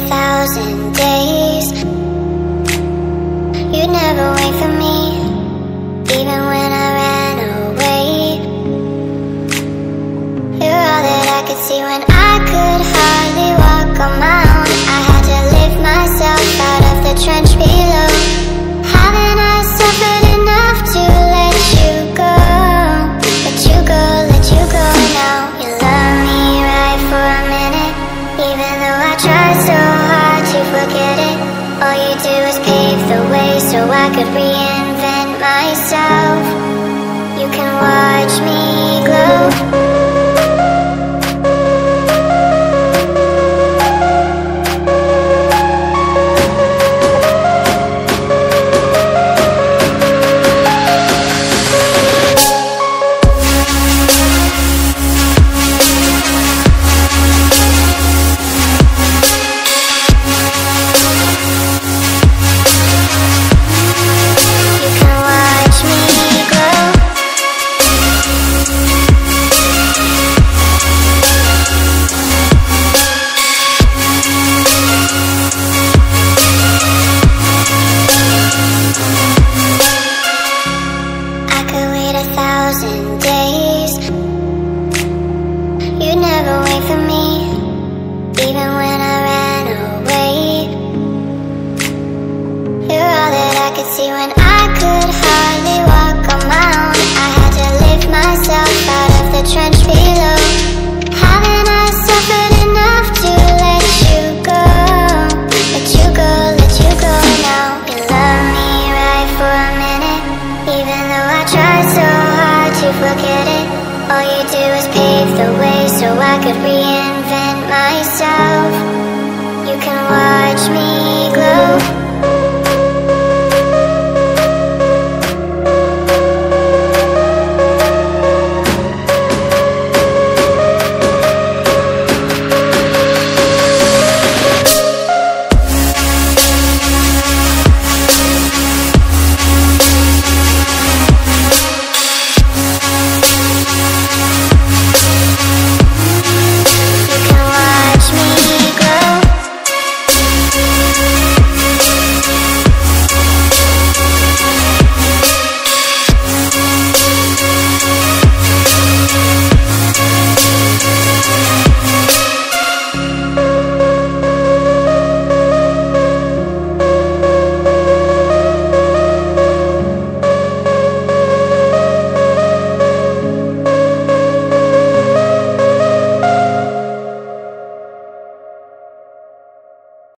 1,000 days. You'd never wait for me, even when I ran away. You're all that I could see when I could hardly walk on my own. I had to lift myself out of the trench below. Haven't I suffered enough to let you go? Let you go, let you go now. You love me right for a minute, even though I tried so hard to forget it. All you do is pave the way so I could reinvent